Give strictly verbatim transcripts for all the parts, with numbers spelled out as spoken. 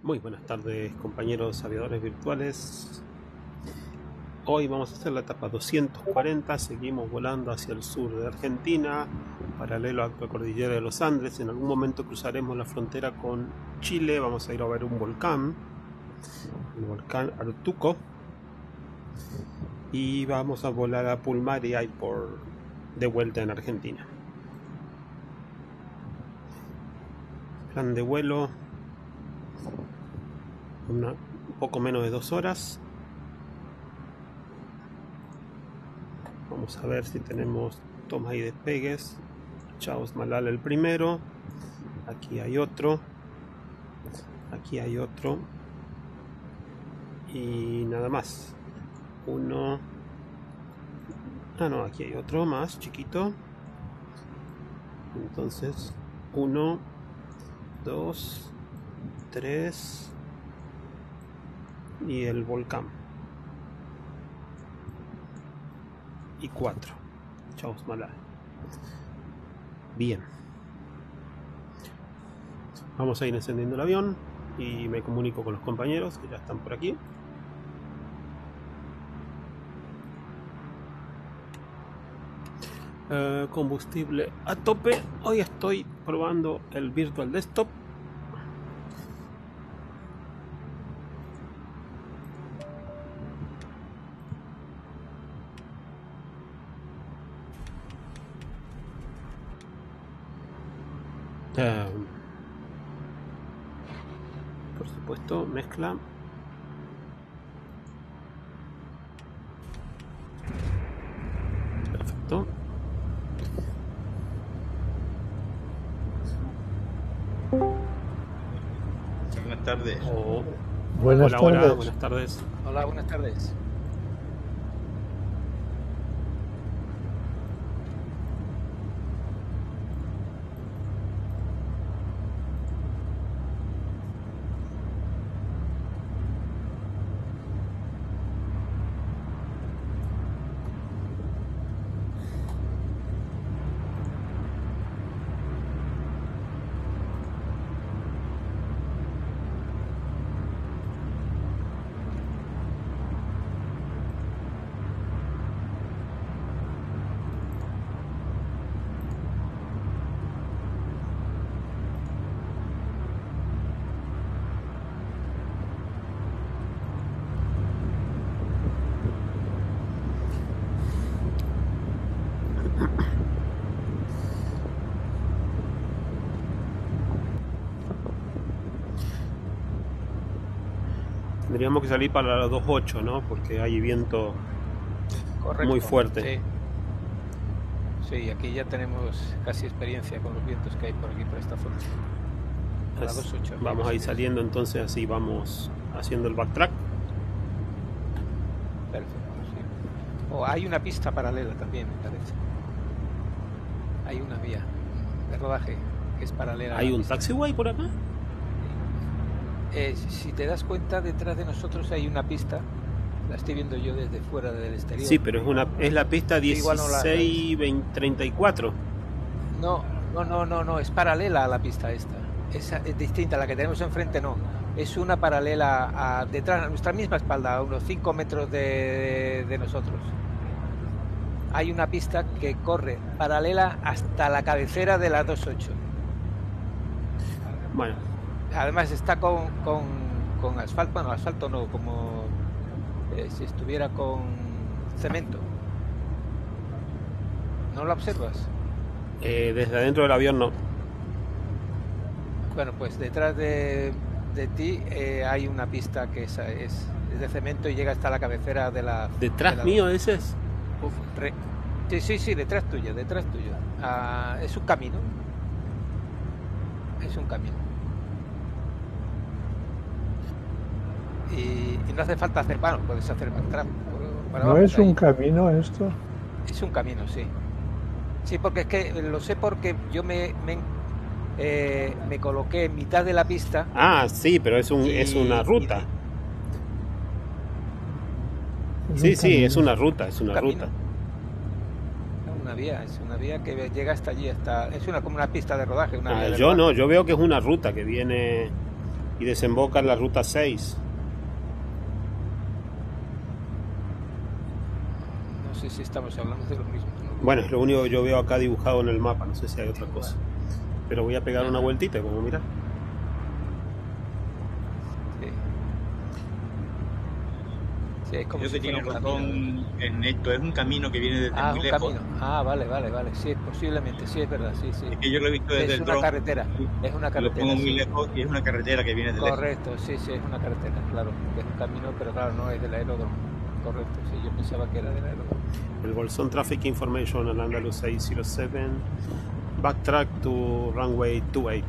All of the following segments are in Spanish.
Muy buenas tardes, compañeros aviadores virtuales. Hoy vamos a hacer la etapa doscientos cuarenta. Seguimos volando hacia el sur de Argentina, paralelo a la cordillera de los Andes. En algún momento cruzaremos la frontera con Chile. Vamos a ir a ver un volcán, el volcán Artuco, y vamos a volar a Pulmari Airport de vuelta en Argentina. Plan de vuelo: una, un poco menos de dos horas. Vamos a ver si tenemos tomas y despegues. Chavos Malala el primero. Aquí hay otro. Aquí hay otro. Y nada más. Uno. Ah, no, aquí hay otro más chiquito. Entonces, uno, dos, tres. Y el volcán. Y cuatro. Chao, Malala. Bien. Vamos a ir encendiendo el avión y me comunico con los compañeros que ya están por aquí. Uh, combustible a tope. Hoy estoy probando el Virtual Desktop. Uh, por supuesto, mezcla. Perfecto. Buenas tardes. Oh. Buenas hola, tardes. hola, buenas tardes. Hola, buenas tardes. Tendríamos que salir para la dos ocho, ¿no? Porque hay viento. Correcto. Muy fuerte. Sí. Sí, aquí ya tenemos casi experiencia con los vientos que hay por aquí, por esta zona. A la dos ocho. Vamos a ir saliendo entonces, así vamos haciendo el backtrack. Perfecto, sí. Oh, hay una pista paralela también, me parece. Hay una vía de rodaje que es paralela. ¿Hay un taxiway por acá? Eh, si te das cuenta, detrás de nosotros hay una pista. La estoy viendo yo desde fuera del exterior. Sí, pero es una es la pista dieciséis treinta y cuatro. No, no, no, no, no, es paralela a la pista esta. Esa es distinta, la que tenemos enfrente no. Es una paralela a detrás, a nuestra misma espalda, a unos cinco metros de, de nosotros. Hay una pista que corre paralela hasta la cabecera de la dos ocho. Bueno. Además está con, con, con asfalto, bueno, asfalto no, como eh, si estuviera con cemento. ¿No la observas? Eh, desde adentro del avión no. Bueno, pues detrás de, de ti eh, hay una pista que es, es, es de cemento y llega hasta la cabecera de la... ¿Detrás de la, mío ese es? Uf, re, sí, sí, sí, detrás tuyo, detrás tuyo. Ah, es un camino. Es un camino. Y, y no hace falta hacer, bueno, puedes hacer backtrack. ¿No es un camino esto? Es un camino, sí. Sí, porque es que lo sé porque yo me, me, eh, me coloqué en mitad de la pista. Ah, sí, pero es, un, y, es una ruta. Es sí, un sí, camino. es una ruta, es una Camino. ruta. Una vía, es una vía que llega hasta allí, hasta, es una como una pista de rodaje. Una Ah, vía de yo rodaje. no, yo veo que es una ruta que viene y desemboca en la ruta seis. No sé si estamos hablando de lo mismo. ¿No? Bueno, es lo único que yo veo acá dibujado en el mapa, no sé si hay otra cosa. Pero voy a pegar una vueltita y vamos a mirar. Sí. Sí, es como Yo si tenía fuera un razón camino. en esto, es un camino que viene desde Ah, muy un lejos. camino. Ah, vale, vale, vale. Sí, posiblemente, sí, es verdad, sí, sí. Es que yo lo he visto Sí, desde es el una dron. carretera, es una Lo carretera, pongo muy sí. lejos y es una carretera que viene de lejos. Correcto, sí, sí, es una carretera, claro. Es un camino, pero claro, no es del aeródromo. Correcto, sí, yo pensaba que era del aeródromo. El Bolson Traffic Information on Andalus seis cero siete. Backtrack to runway veintiocho.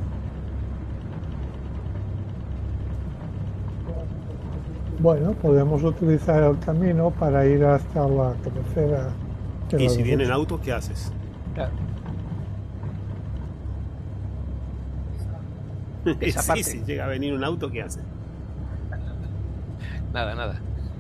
Bueno, podemos utilizar el camino para ir hasta la cabecera. Y si vienen autos, ¿qué haces? Claro. Esa Sí, parte. si llega a venir un auto, ¿qué haces? Nada, nada.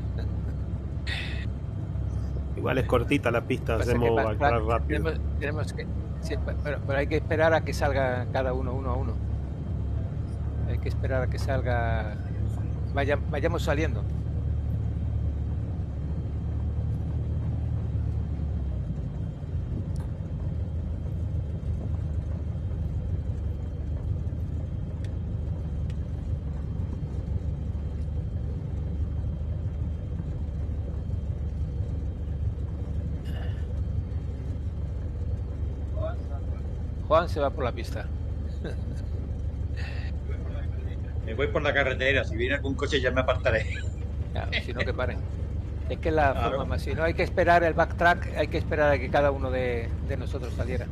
Igual es cortita la pista, Pasa hacemos que pa- backtrack pa- rápido. Tenemos, tenemos que, sí, pa- pero, pero hay que esperar a que salga cada uno, uno a uno. Hay que esperar a que salga, vaya, vayamos saliendo. Juan se va por la pista. Me voy por la carretera, si viene algún coche ya me apartaré. Claro, si no que paren. Es que es la Claro. forma más. Si no hay que esperar el backtrack, hay que esperar a que cada uno de, de nosotros saliera.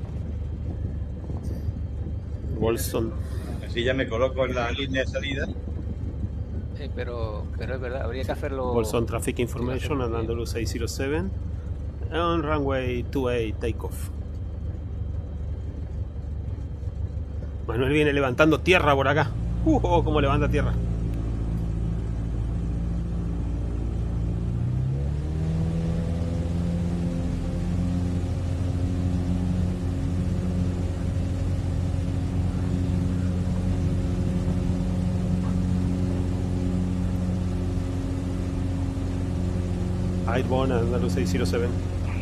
Bolson. Así ya me coloco en la línea de salida. Eh, pero, pero es verdad, habría que hacerlo. Bolson Traffic Information on bien. Andalus seis cero siete. On runway veintiocho takeoff. Manuel viene levantando tierra por acá. Uh, oh, cómo levanta tierra. Airborne Andalus seis cero siete.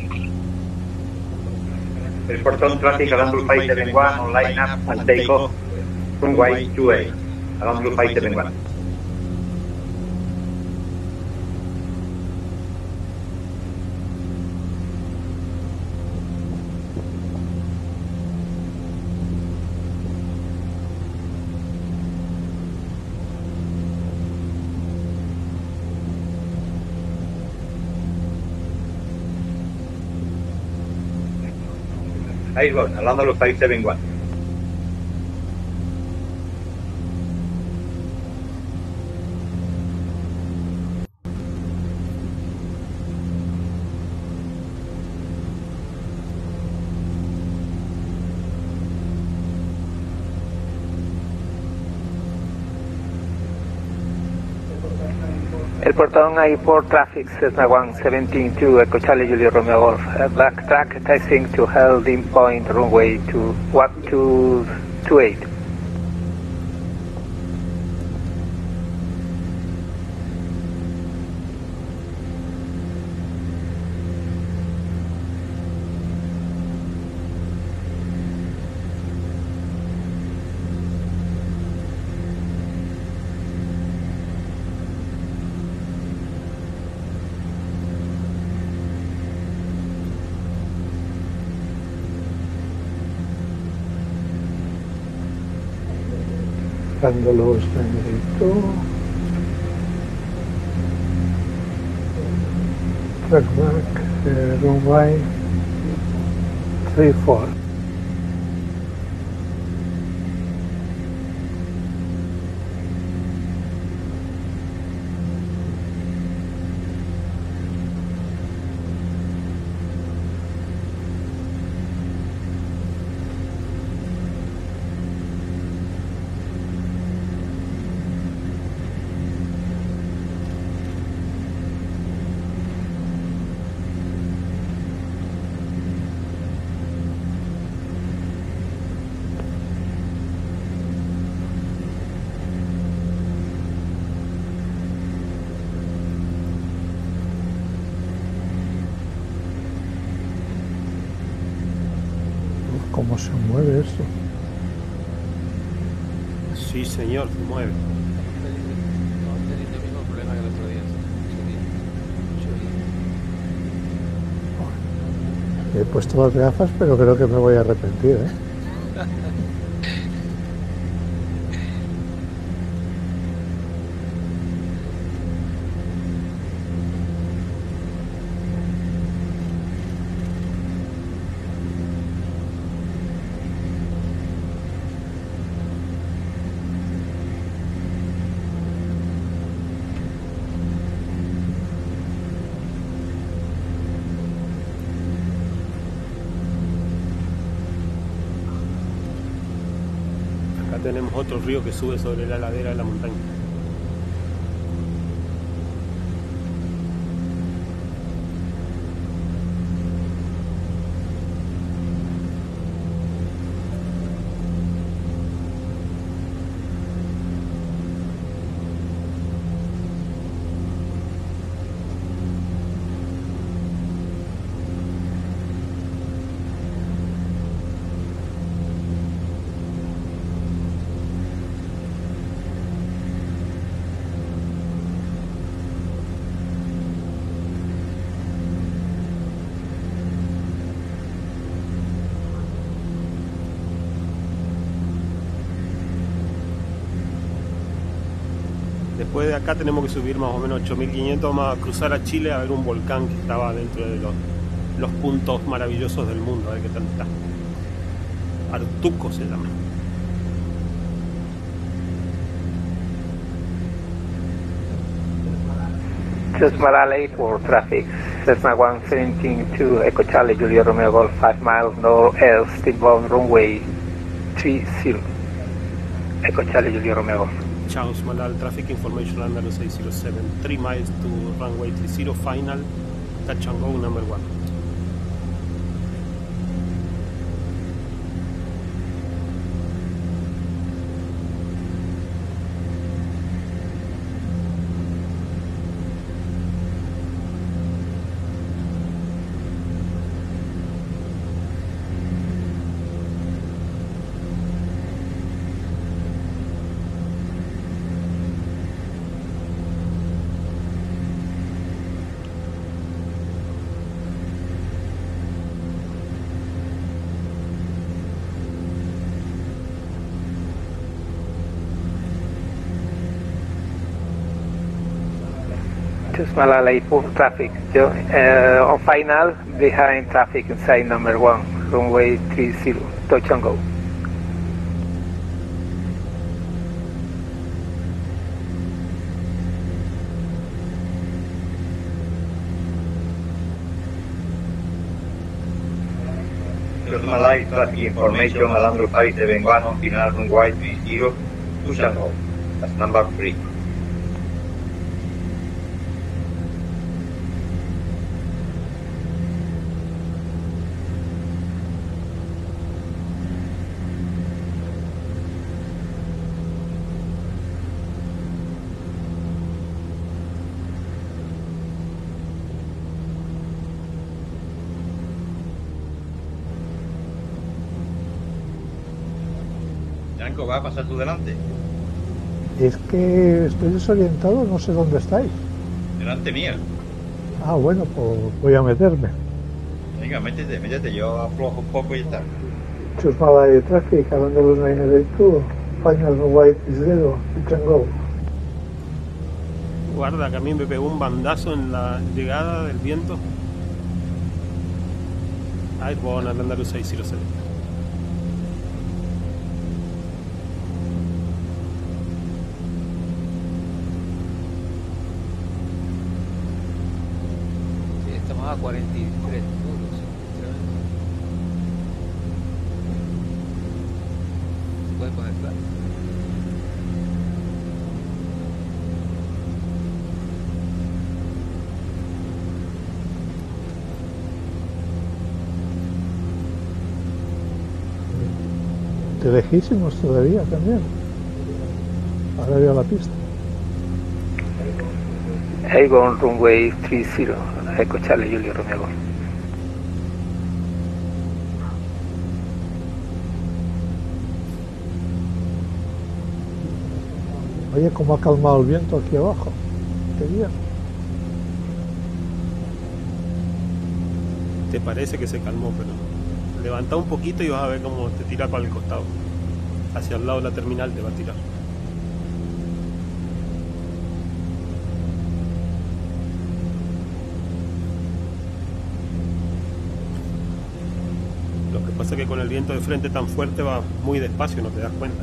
Report on traffic around Blue five seven one on line up and take off runway veintiocho around Blue five seven one. Airborne, around Blue five seven one. El portón Airport Traffic Cessna one seventeen two Echo Charlie Juliet Romeo Golf. Uh, backtrack taxiing to holding point runway to one two two eight. Buscando los negrito. Trackback, eh, runway three four. cómo se mueve eso. Sí, señor, se mueve. Estamos teniendo el mismo problema que el otro día. Mucho bien. He puesto las gafas, pero creo que me voy a arrepentir, ¿eh? Acá tenemos otro río que sube sobre la ladera de la montaña. Después de acá tenemos que subir más o menos ocho mil quinientos, vamos a cruzar a Chile a ver un volcán que estaba dentro de los, los puntos maravillosos del mundo, a ver qué tal está. Artuco se llama. Chusmarale for traffic. Cessna one seventeen two Echo Charlie Julia Romeo Golf five miles northeast inbound runway three zero. Echo Charlie Julia Romeo Golf. Charles Malal, traffic information under six zero seven, three miles to runway three zero, final, touch and go number one. Chusmarale for traffic. Uh, on final, behind traffic inside number one, runway three zero, touch and go. Chusmarale traffic information along five seven one on final runway three zero, touch and go. That's number three. Yanko, ¿va a pasar tú delante? Es que estoy desorientado, no sé dónde estáis. Delante mía. Ah, bueno, pues voy a meterme. Venga, métete, métete, yo aflojo un poco y ya está. Chusmarale traffic, around the nine eight two, final runway zero, you can go. Guarda, que a mí me pegó un bandazo en la llegada del viento. Airborne, Atlanta seis cero seis. Sí, estamos a cuarenta y tres nudos. ¿Puedes poner claro? De lejísimos todavía también. Ahora veo la pista. Airborne runway three zero, Echo Charlie Julia Romeo Golf. Oye, cómo ha calmado el viento aquí abajo. Qué bien. Te parece que se calmó, pero levanta un poquito y vas a ver cómo te tira para el costado. Hacia el lado de la terminal te va a tirar. Lo que pasa es que con el viento de frente tan fuerte va muy despacio, no te das cuenta.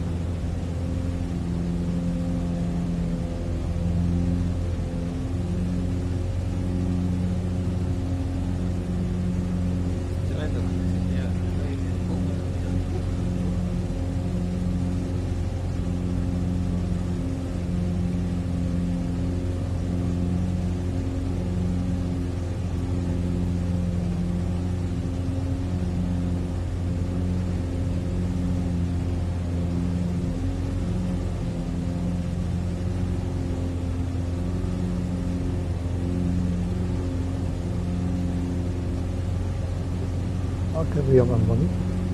Ah, qué río más bonito.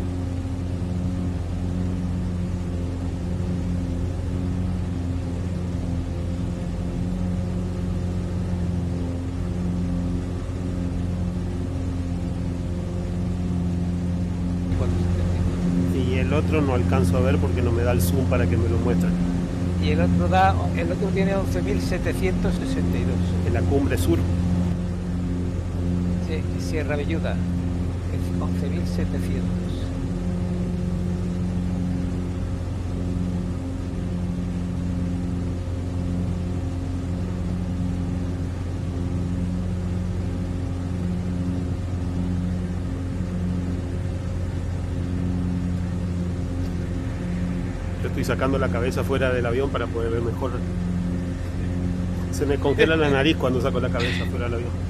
Y el otro no alcanzo a ver porque no me da el zoom para que me lo muestren. Y el otro da, el otro tiene once mil setecientos sesenta y dos. En la cumbre sur. Sí, Sierra Velluda. Es once mil setecientos. Yo estoy sacando la cabeza fuera del avión para poder ver mejor. Se me congela la nariz cuando saco la cabeza fuera del avión.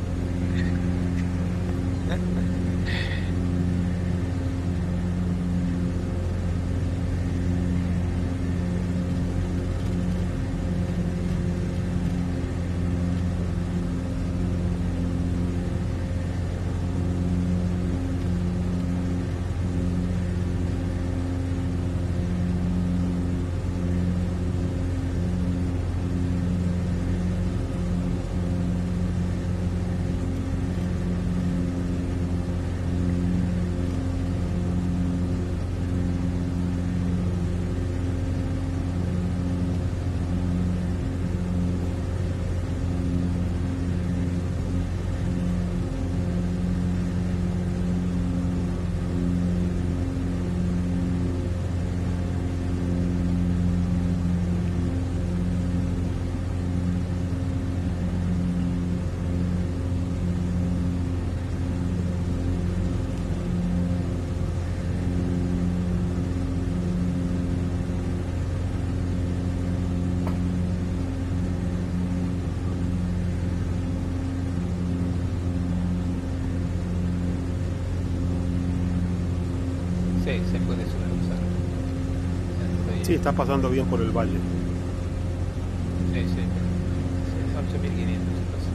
Sí, se puede sobrepasar. Sí, estás pasando bien por el valle. Sí, sí. Sí, once mil quinientos se pasa.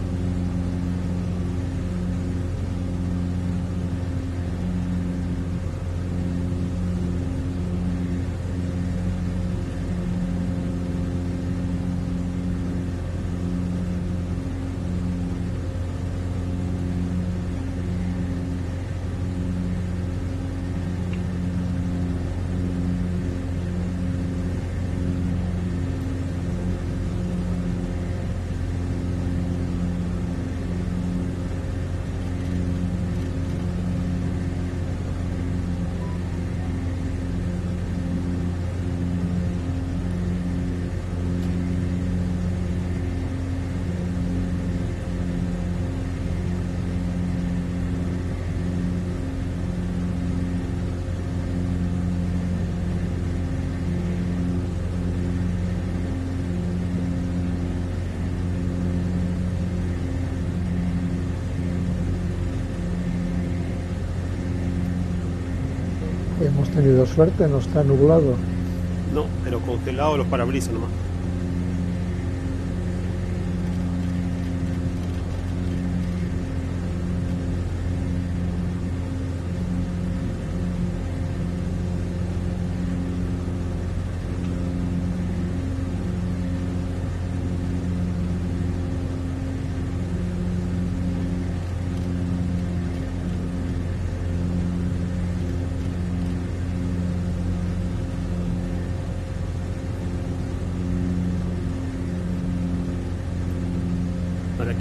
Hemos tenido suerte, no está nublado. No, pero congelado los parabrisas nomás.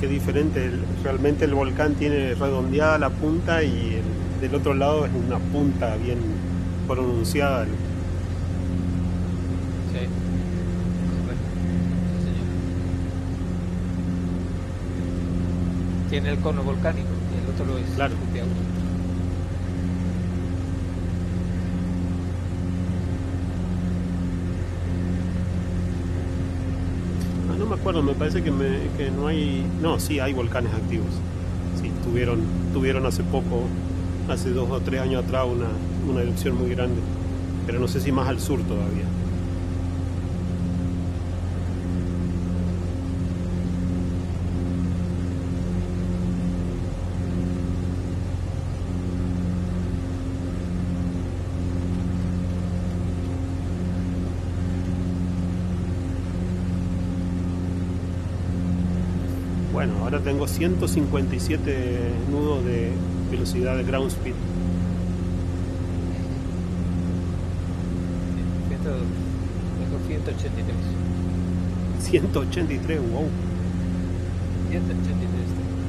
qué diferente. El- realmente el volcán tiene redondeada la punta y el, del otro lado es una punta bien pronunciada. Sí. Correcto. Sí, señor. Tiene el cono volcánico y el otro lo es Claro. puntiagudo. Ah, no me acuerdo, me parece que, me- que no hay... No, sí, hay volcanes activos. Sí, tuvieron, tuvieron hace poco, hace dos o tres años atrás, una, una erupción muy grande. Pero no sé si más al sur todavía. Bueno, ahora tengo ciento cincuenta y siete nudos de velocidad de ground speed. Ciento- Tengo ciento ochenta y tres. ciento ochenta y tres, wow. ciento ochenta y tres.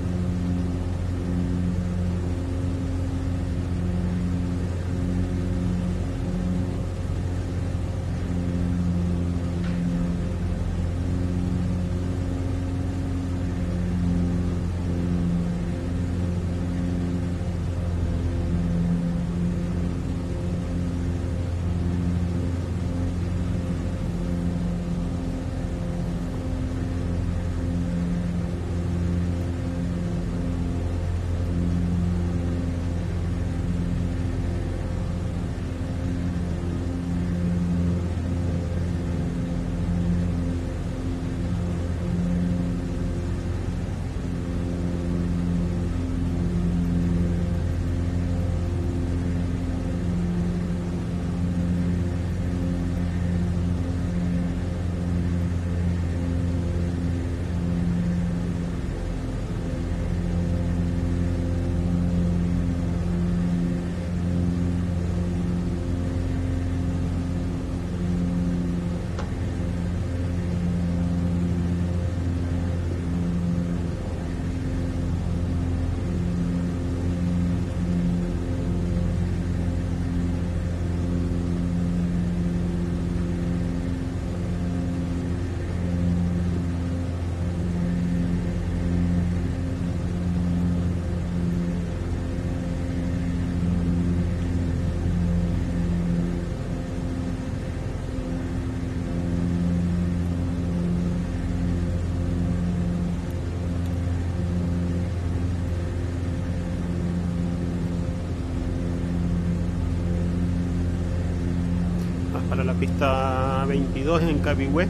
Vas para la pista veintidós en Cabihue.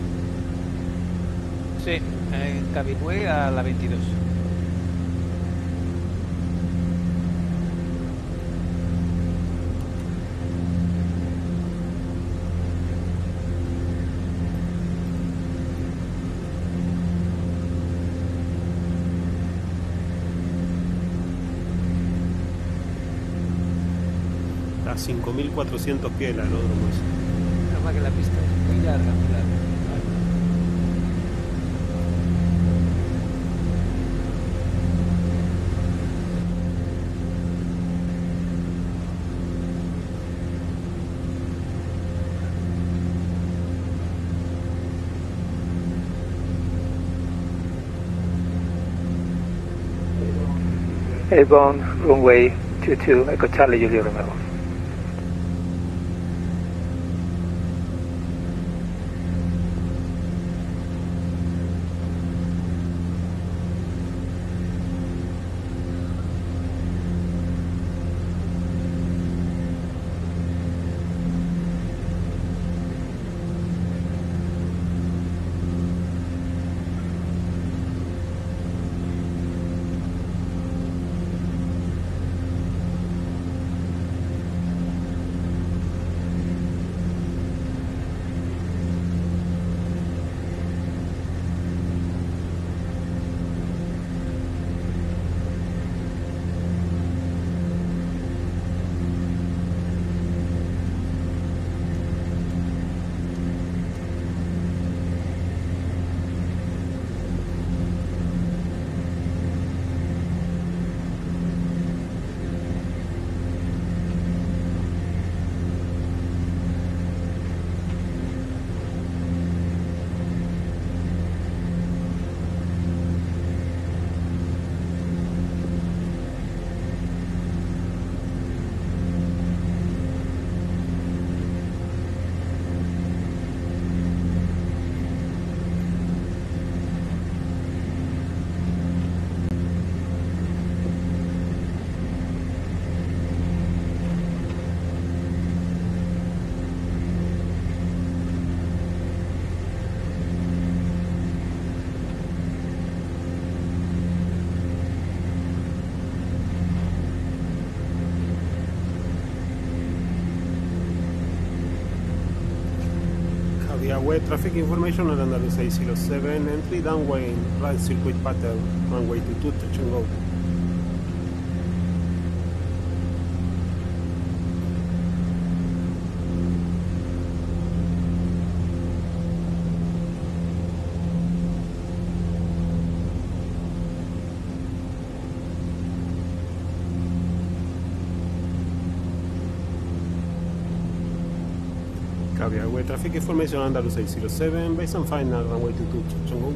Sí, en Cabihue a la veintidós. A cinco mil cuatrocientos pies el aeródromo ese. Nada más que la pista es muy larga, muy larga. Airborne, runway two two, Echo Charlie Juliet Romeo. Web traffic information on Andalus eight oh seven, entry downwind, right circuit pattern, runway two two, touch and go. Runway traffic information Andalus eight oh seven, based on final runway two two, touch and go.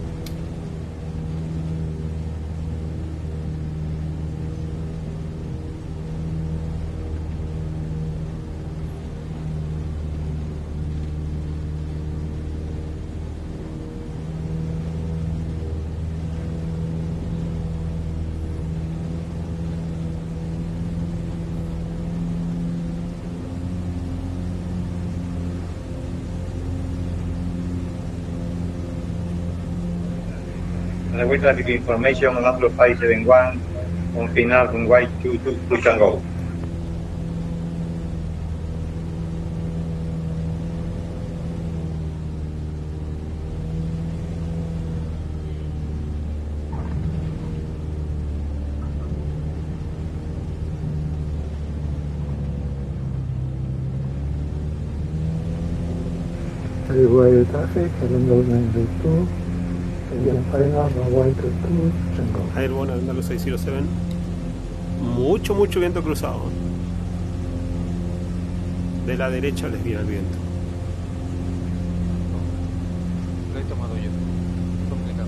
Runway traffic information on Andalus five seven one, on final runway two two, touch and go. Runway traffic, Andalus nine two. Final, runway two two, touch and go. Airborne Andalus eight oh seven. Mucho, mucho viento cruzado. De la derecha les viene el viento. Lo he tomado yo. Complicado.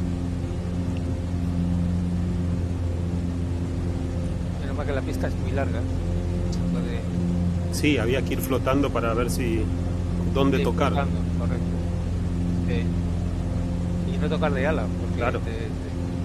Menos mal que la pista es muy larga. Puede... Sí, había que ir flotando para ver si dónde Sí, tocar. flotando, correcto. Sí. Y no tocar de ala, porque Claro. te- te-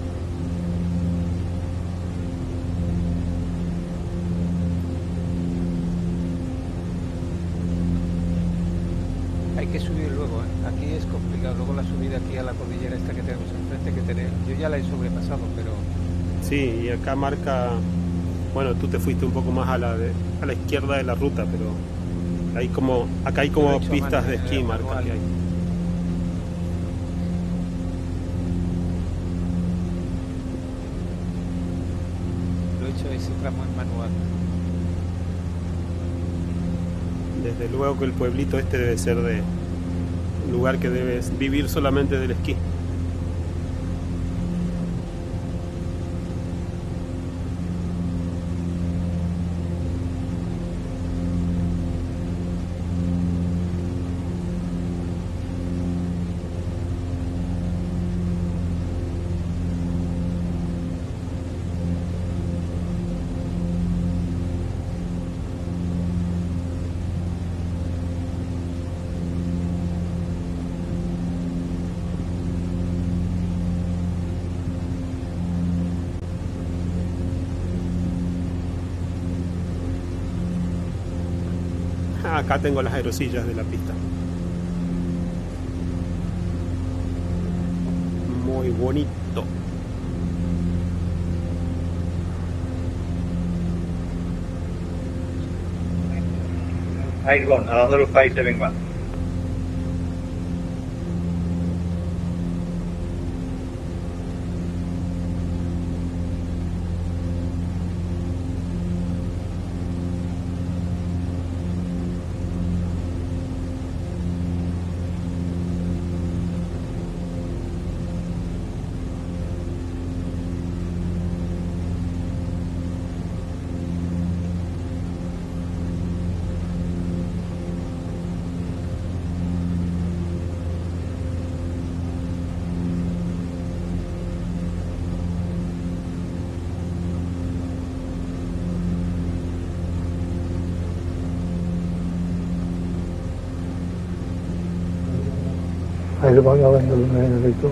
hay que subir luego, ¿eh? Aquí es complicado. Luego la subida aquí a la cordillera esta que tenemos enfrente, que tener, yo ya la he sobrepasado, pero Sí, y acá marca, bueno, tú te fuiste un poco más a la de, a la izquierda de la ruta, pero hay como, acá hay Lo como he hecho pistas mal, de eh, esquí, marca manual. que hay. lo he hecho ese tramo en manual. Desde luego que el pueblito este debe ser de un lugar que debes vivir solamente del esquí. Acá tengo las aerosillas de la pista. Muy bonito. Airborne Andalus five seven one. Airborne Andalus nine two.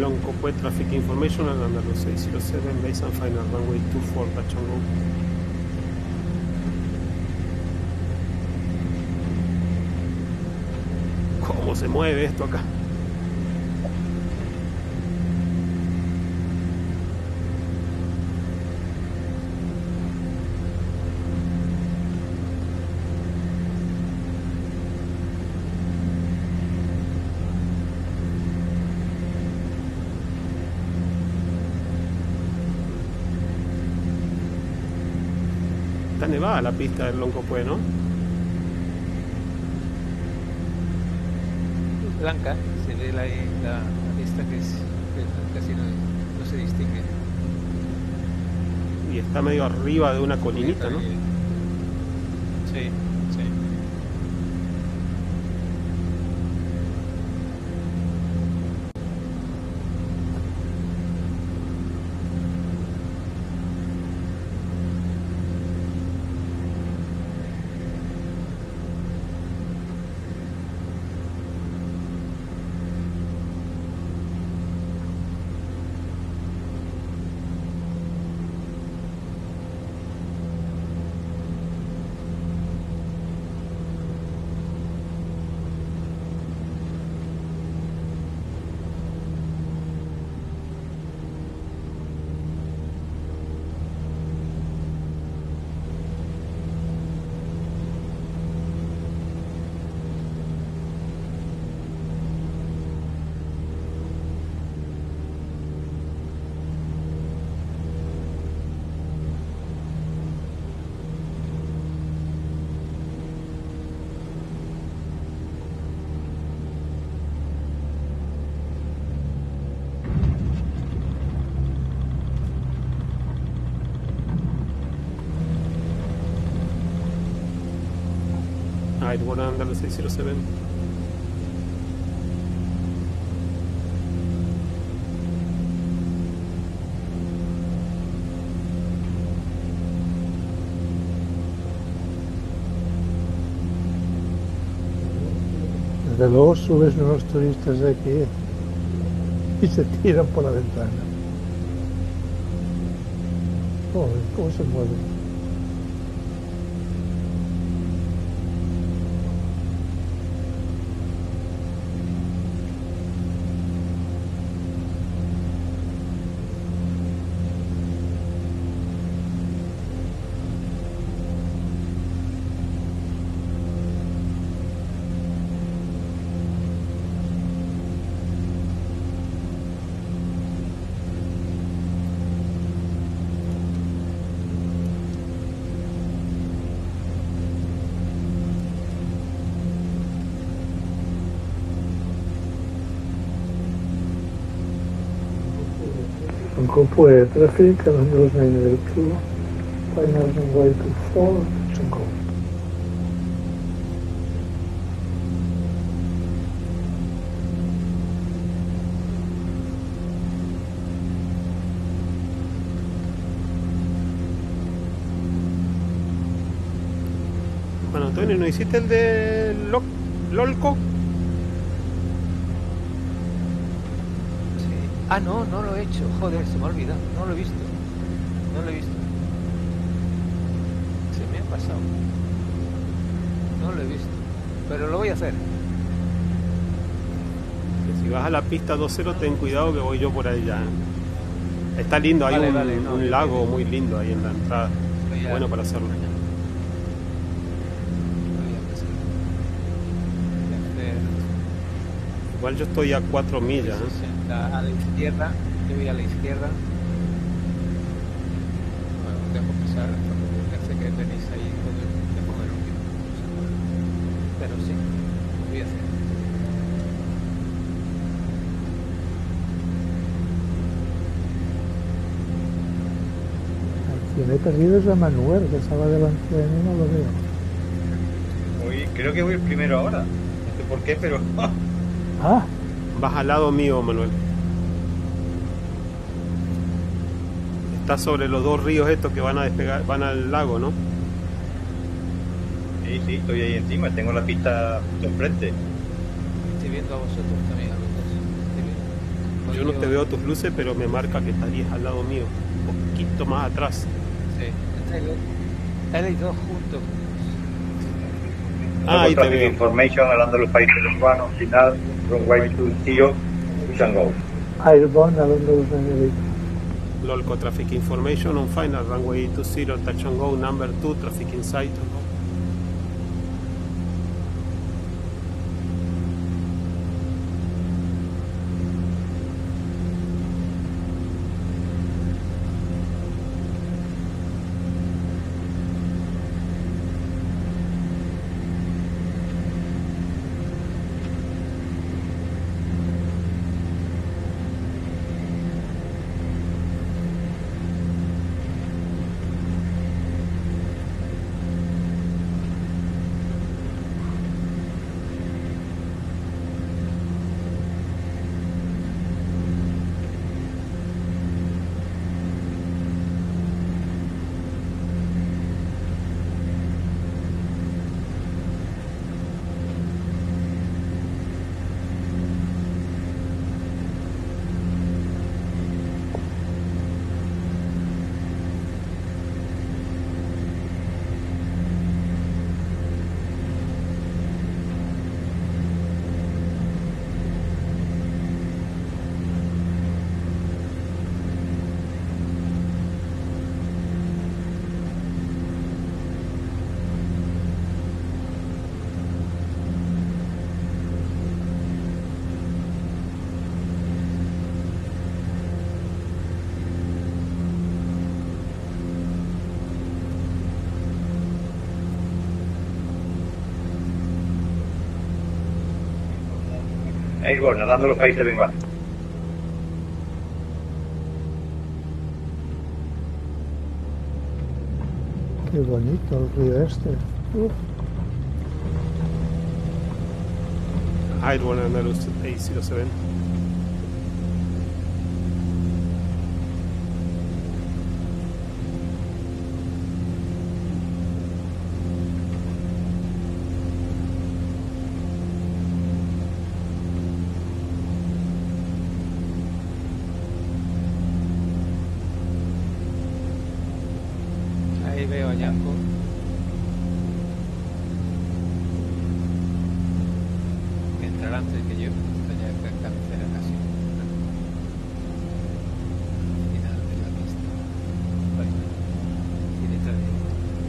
Loncopué Traffic Information al Andaluz seis cero siete, base and final runway two four, touch and go. ¿Cómo se mueve esto acá? Está nevada la pista del Loncopué, ¿no? Blanca, se ve la, la, la pista que, es, que casi no, no se distingue. Y está medio arriba de una colinita, ¿no? Sí, sí. Airborne Andaluz seis cero siete. Desde luego subes unos turistas de aquí y se tiran por la ventana. Joder, ¿cómo se mueve? Loncopué Traffic, Andaluz nine zero two, final runway two four, touch and go. Bueno, Antonio, ¿no hiciste el de Lo Lolco? Ah, no, no lo he hecho. Joder, se me ha olvidado. No lo he visto. No lo he visto. Se me ha pasado. No lo he visto. Pero lo voy a hacer. Que si vas a la pista dos cero, ten cuidado que voy yo por allá. Está lindo, hay Vale, un, vale, no, un bien, lago bien. muy lindo ahí en la entrada. Voy a- Bueno para hacerlo. Voy a hacer- voy a hacer Igual yo estoy a cuatro millas, ¿eh? sesenta a la izquierda. Yo voy a la izquierda. Bueno, dejo pasar porque sé que tenéis ahí todo el dejo el último. Pero sí, lo voy a hacer. A quien he perdido es a Manuel, que estaba delante de mí, no lo veo. Voy, creo que voy primero ahora. No sé por qué, pero. Ah, Vas al lado mío, Manuel. Estás sobre los dos ríos estos que van a despegar, van al lago, ¿no? Sí, sí, estoy ahí encima. Tengo la pista justo enfrente. Estoy viendo a vosotros también, a los dos. Estoy viendo. Yo no te veo tus luces, pero me marca que estarías al lado mío, un poquito más atrás. Sí, estáis dos juntos. Ah, ahí te Traffic veo. information, hablando de los países peruanos, final, runway two zero, push and go. Airborne hablando dos nueve veinte. Lolco traffic information on final runway two zero, touch and go, number two, traffic inside. Airborne, hablando de los países peruanos. Qué bonito el río este. Uf. Airborne Analyst eight zero seven. Ahí veo a Yanko. Que entrará antes que yo. Esto ya es cabecera casi. Final de la pista. Vale. Directo de directo.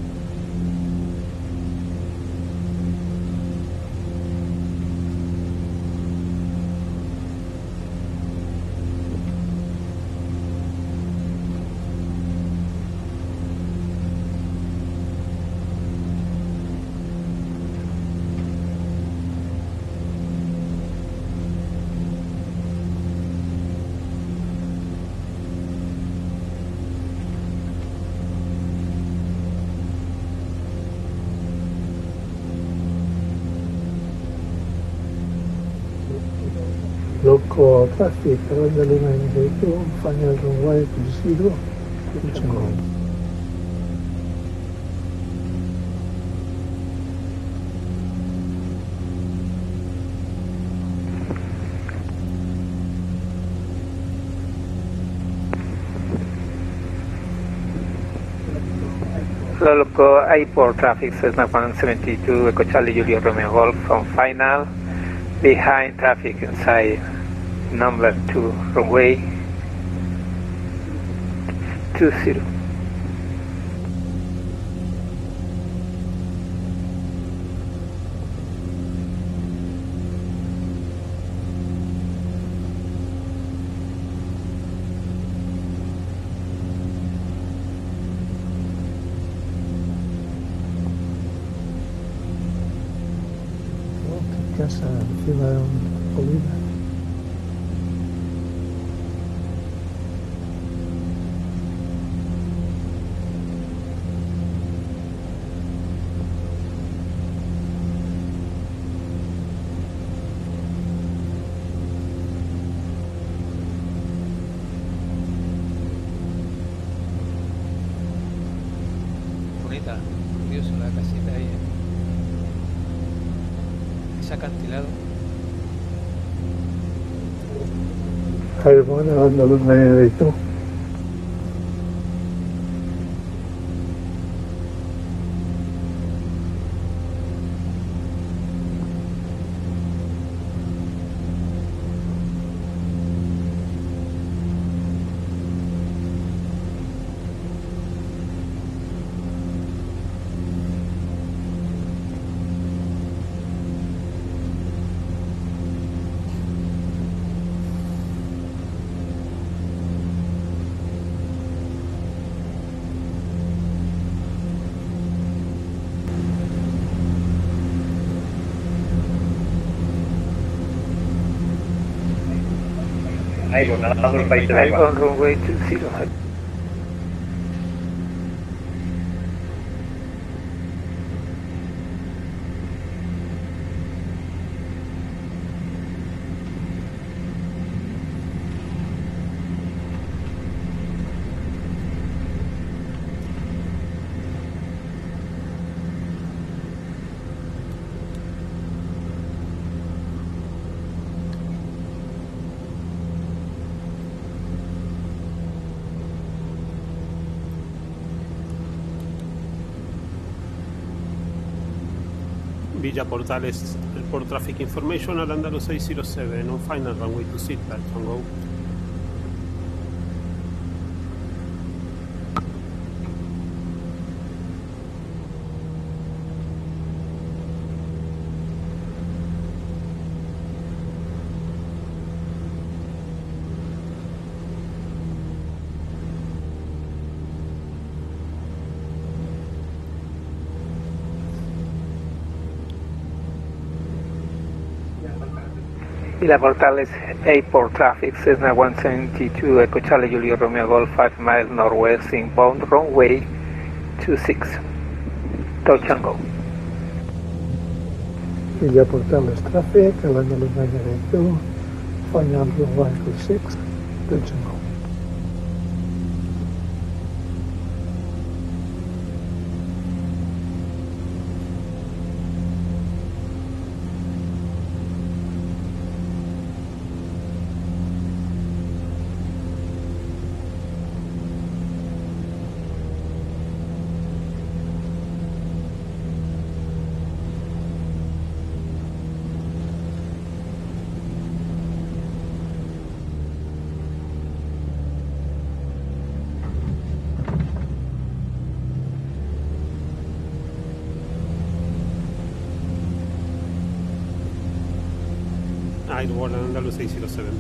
Loco traffic hablando de nueve veinte. Final runway two zero, touch and go. Loco Airport traffic Cessna one seventy-two, Echo Charlie Julio Romeo Golf from final. Behind traffic inside number two, runway two zero. Oh, qué casa encima de una colina. Bonita, curioso la casita ahí. ¿Eh? Ese acantilado. Airborne hablando los nueve dos. Ahí, pues, nadando el país de Airborne Taiwán. runway two zero. Villa Portales, el Port Traffic Information al Andalus seis cero siete on final runway to sit at Tango. Villa Portales Airport Traffic Cessna one seventy-two Echo Charlie Julio Romeo Golf five miles northwest inbound runway two six. Touch and go. Villa Portales traffic hablando los nueve dos. Final runway two six. Touch and go. Airborne al Andalus seis cero siete.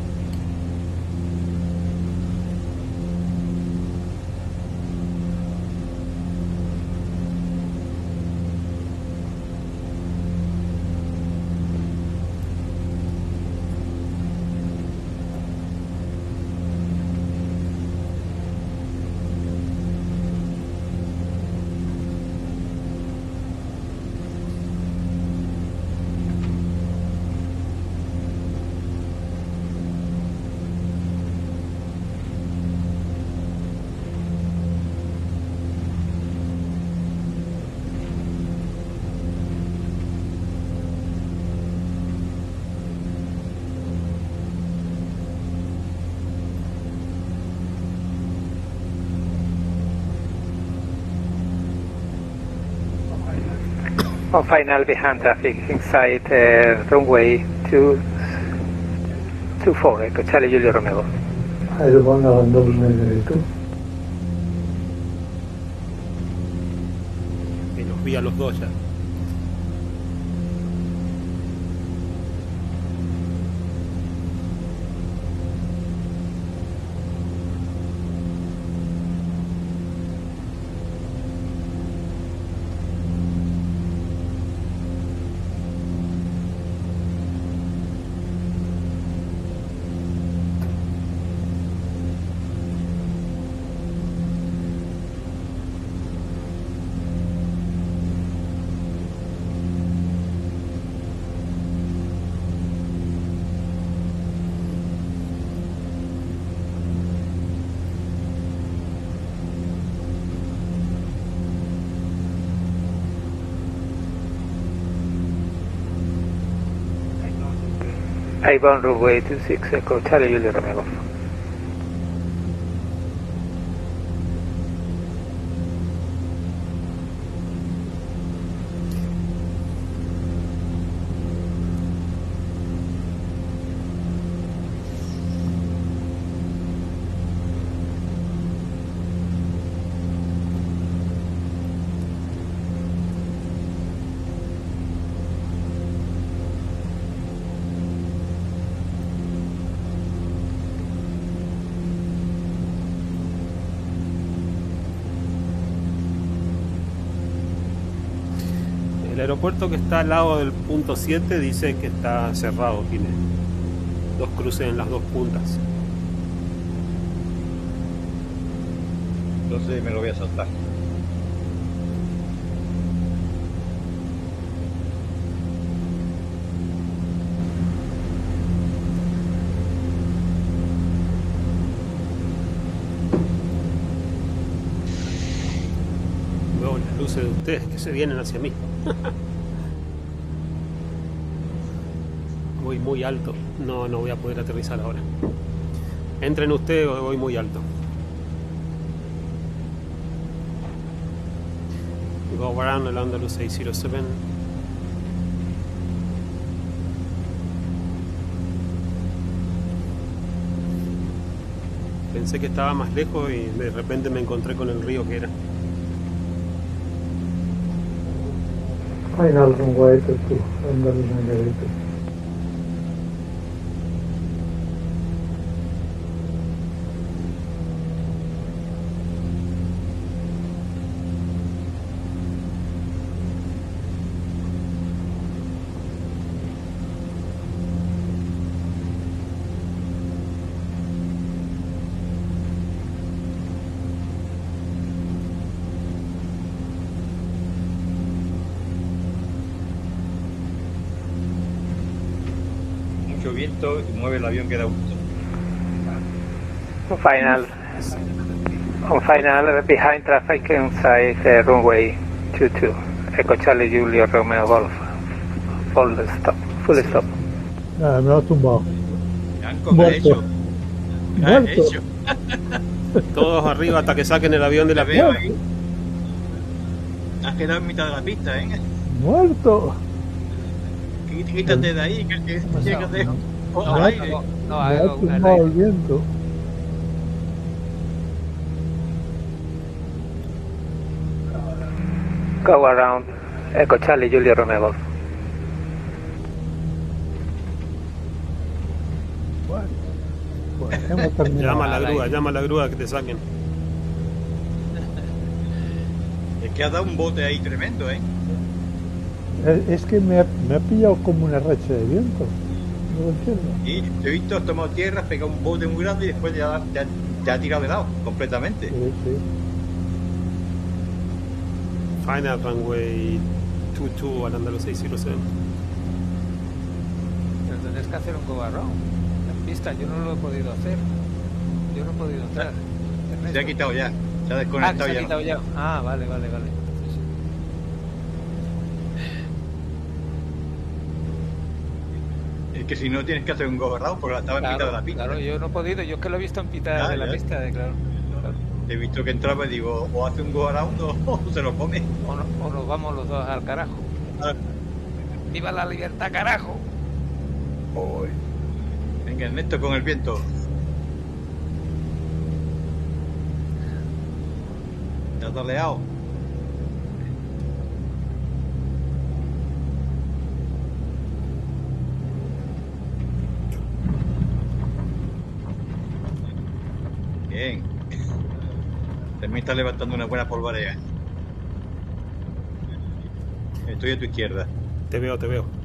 On final behind traffic inside uh, runway two two four Echo Charlie Julio Romeo. Airborne hablando los nueve dos. Que los vi a los dos ya. Avon runway two six, Echo Charlie Julia Romeo Golf. El aeropuerto que está al lado del punto siete dice que está cerrado, tiene dos cruces en las dos puntas. Entonces me lo voy a saltar. Veo las luces de ustedes que se vienen hacia mí. Voy muy alto. No, no voy a poder aterrizar ahora. Entren ustedes o voy muy alto. Go around el Andalus seis cero siete. Pensé que estaba más lejos y de repente me encontré con el río que era. Final runway two two, Andalus negative. Mucho viento y mueve el avión que da gusto. On final, on final, behind traffic inside uh, runway two two, Echo Charlie Julia Romeo Golf. Full stop, full stop. Ah, me lo has tumbado. Me han cogido hecho. Me han Muerto. hecho. Todos arriba hasta que saquen el avión de la Te veo pista. ahí. Has quedado en mitad de la pista, ¿eh? Muerto. Quí- Quítate de ahí, que que pasado? llegas de No, o- no, al no, aire. no, no, Me ha hago una tumbado el aire. viento. Go around, Echo Charlie Julia Romeo Golf. Bueno, pues hemos terminado. Llama a la al grúa, aire. llama a la grúa que te saquen. Es que ha dado un bote ahí tremendo, ¿eh? Es, es que me ha, me ha pillado como una racha de viento. No lo entiendo. Y te he visto, has tomado tierra, has pegado un bote muy grande y después te ha, te ha- te ha tirado de lado completamente. Sí, sí. Final runway dos dos al Andalus seis cero siete. Pero tendrás que hacer un go around. La pista, yo no lo he podido hacer. Yo no he podido entrar. Se ha quitado ya, se ha Ah, que desconectado se ha ya. quitado ya. Ah, vale, vale, vale. Entonces, Es que si no tienes que hacer un go around porque estaba en mitad de la pista. claro, yo no he podido, yo es que lo he visto en mitad Ya, de la ya. pista, de, claro. claro. He visto que entraba y digo, o hace un go around o, o se lo come. O, no- o nos vamos los dos al carajo. Ah. ¡Viva la libertad, carajo! Venga, Ernesto con el viento. ¿Te has daleado? Bien. También está levantando una buena polvareda. Estoy a tu izquierda. Te veo, te veo.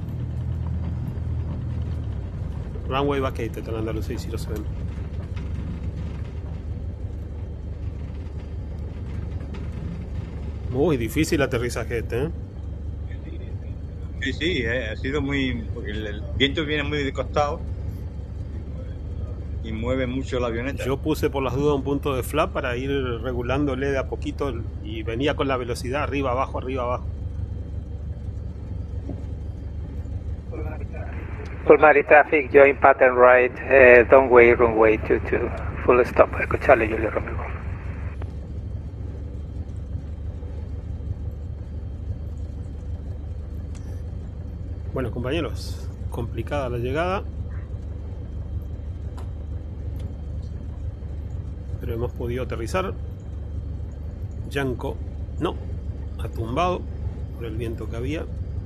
Runway vacated al Andalus seis cero siete. Muy difícil aterrizaje este, ¿eh? Sí, sí, eh, ha sido muy... Porque el, el viento viene muy de costado y mueve mucho la avioneta. Yo puse por las dudas un punto de flap para ir regulándole de a poquito y venía con la velocidad arriba, abajo, arriba, abajo. Pulmonary traffic, join pattern right, uh, downway, runway two two, full stop, Echo Charlie Juliet Romeo Golf. Bueno, compañeros, complicada la llegada, pero hemos podido aterrizar. Yanko no, ha tumbado por el viento que había,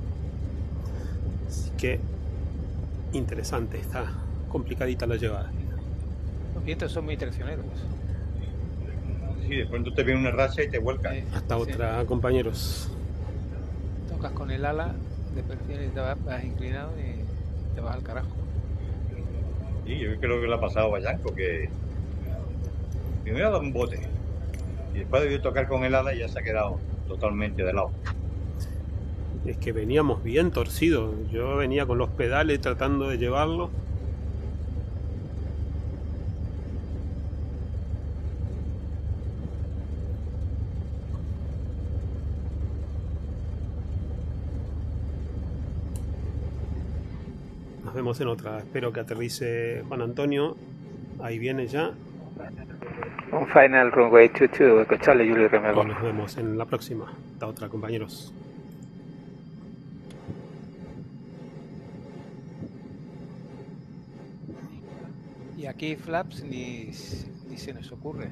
así que interesante, está complicadita la llegada. Los vientos son muy traicioneros. Sí, de pronto te viene una racha y te vuelca. Eh, Hasta sí. otra, compañeros. Tocas con el ala de perfil y te vas, vas inclinado y te vas al carajo. Sí, yo creo que le ha pasado a Yanko, que primero ha dado un bote y después debió tocar con el ala y ya se ha quedado totalmente de lado. Es que veníamos bien torcidos. Yo venía con los pedales tratando de llevarlo. Nos vemos en otra. Espero que aterrice Juan Antonio. Ahí viene ya. Un final runway two two, Echo Charlie Juliet Romeo Y Golf. nos vemos en la próxima. Hasta otra, compañeros. Y aquí flaps ni, ni se nos ocurre.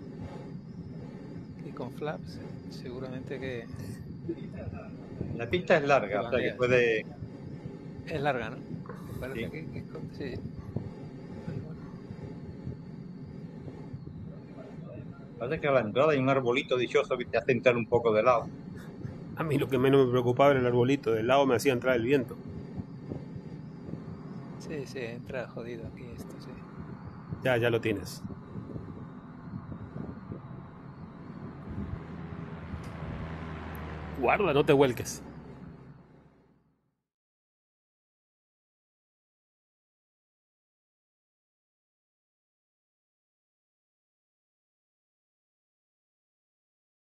Y con flaps seguramente que La pista es larga, o sea que puede... es larga, ¿no? Me parece Sí. que, que es con- sí. Parece que a la entrada hay un arbolito dichoso que te hace entrar un poco de lado. A mí lo que menos me preocupaba era el arbolito. Del lado me hacía entrar el viento. Sí, sí, entra jodido aquí esto, sí. Ya, ya lo tienes. Guarda, no te vuelques.